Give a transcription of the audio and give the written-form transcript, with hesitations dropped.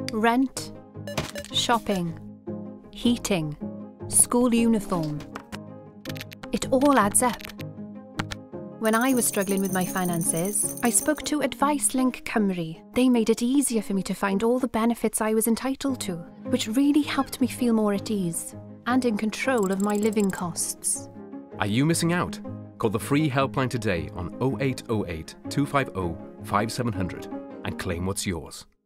Rent, shopping, heating, school uniform. It all adds up. When I was struggling with my finances, I spoke to Advice Link Cymru. They made it easier for me to find all the benefits I was entitled to, which really helped me feel more at ease and in control of my living costs. Are you missing out? Call the free helpline today on 0808 250 5700 and claim what's yours.